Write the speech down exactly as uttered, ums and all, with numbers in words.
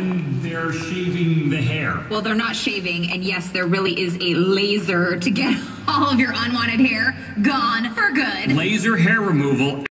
then they're shaving the hair. Well, they're not shaving, and yes, there really is a laser to get all of your unwanted hair gone for good. Laser hair removal.